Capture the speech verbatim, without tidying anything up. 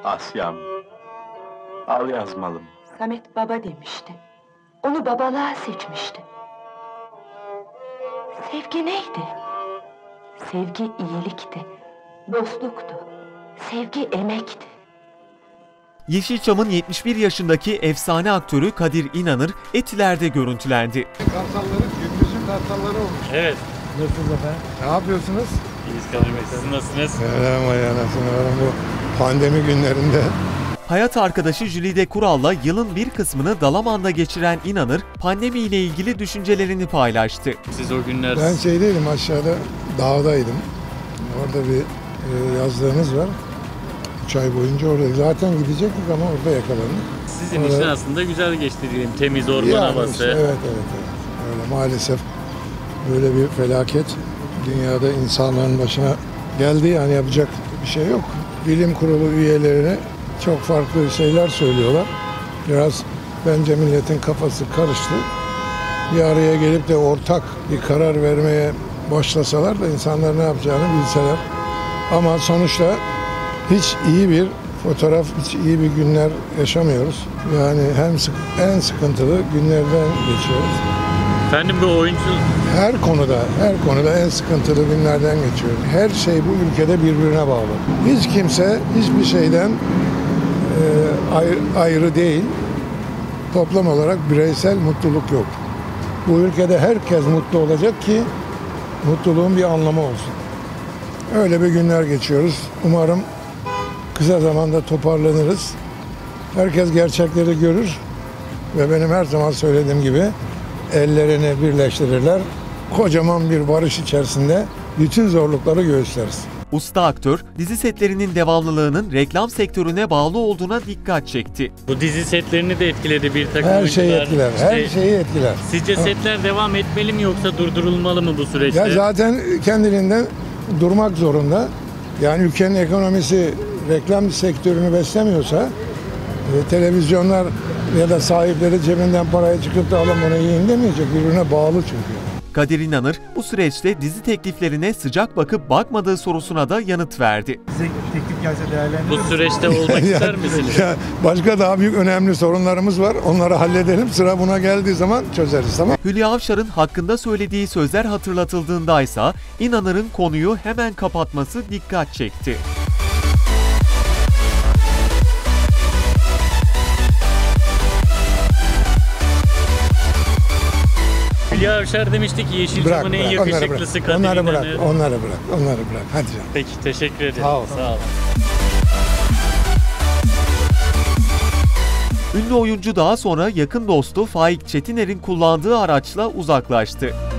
Asya'm, al yazmalım. Samet baba demişti. Onu babalığa seçmişti. Sevgi neydi? Sevgi iyilikti, dostluktu. Sevgi emekti. Yeşilçam'ın yetmiş bir yaşındaki efsane aktörü Kadir İnanır Etiler'de görüntülendi. Kartalların, gündüzün kartalları olmuş. Evet. Nasılsınız efendim? Ne yapıyorsunuz? İyiyiz Kadir Bey, siz nasılsınız? Merhaba ya, nasılsınız bu pandemi günlerinde? Hayat arkadaşı Jülide Kural'la yılın bir kısmını Dalaman'da geçiren İnanır, pandemiyle ilgili düşüncelerini paylaştı. Siz o günler... Ben şeydeydim, aşağıda dağdaydım. Orada bir e, yazlığımız var. Üç ay boyunca orada. Zaten gidecektik ama orada yakalandık. Sizin orada... için aslında güzel geçti diyelim, temiz orman yani havası. Işte, evet, evet, evet. Öyle maalesef böyle bir felaket dünyada insanların başına geldi, yani yapacak bir şey yok. Bilim kurulu üyelerine çok farklı şeyler söylüyorlar. Biraz bence milletin kafası karıştı. Bir araya gelip de ortak bir karar vermeye başlasalar da insanlar ne yapacağını bilseler. Ama sonuçta hiç iyi bir fotoğraf, hiç iyi bir günler yaşamıyoruz. Yani hem sık, en sıkıntılı günlerden geçiyoruz. Efendim bu oyuncu... Her konuda, her konuda en sıkıntılı günlerden geçiyoruz. Her şey bu ülkede birbirine bağlı. Hiç kimse hiçbir şeyden e, ayrı, ayrı değil. Toplam olarak bireysel mutluluk yok. Bu ülkede herkes mutlu olacak ki mutluluğun bir anlamı olsun. Öyle bir günler geçiyoruz. Umarım kısa zamanda toparlanırız. Herkes gerçekleri görür ve benim her zaman söylediğim gibi ellerini birleştirirler. Kocaman bir barış içerisinde bütün zorlukları göğüsleriz. Usta aktör, dizi setlerinin devamlılığının reklam sektörüne bağlı olduğuna dikkat çekti. Bu dizi setlerini de etkiledi bir takım Her oyuncular. şeyi etkiler, her İşte, şeyi etkiler. sizce setler devam etmeli mi yoksa durdurulmalı mı bu süreçte? Ya zaten kendiliğinden durmak zorunda. Yani ülkenin ekonomisi reklam sektörünü beslemiyorsa e, televizyonlar ya da sahipleri cebinden parayı çıkıp da alın bunu yiyin demeyecek. Birbirine bağlı çünkü. Kadir İnanır bu süreçte dizi tekliflerine sıcak bakıp bakmadığı sorusuna da yanıt verdi. Size teklif gelse değerlendirir Bu misiniz? süreçte olmak ister misiniz? Ya başka daha büyük önemli sorunlarımız var. Onları halledelim. Sıra buna geldiği zaman çözeriz, tamam? Hülya Avşar'ın hakkında söylediği sözler hatırlatıldığındaysa İnanır'ın konuyu hemen kapatması dikkat çekti. Hülya Avşar demişti ki Yeşilçam'ın en yakışıklısı Kadir İnanır. Onları bırak, onları bırak, onları bırak. Hadi canım. Peki, teşekkür ederim. Sağ ol. Sağ ol. Ünlü oyuncu daha sonra yakın dostu Faik Çetiner'in kullandığı araçla uzaklaştı.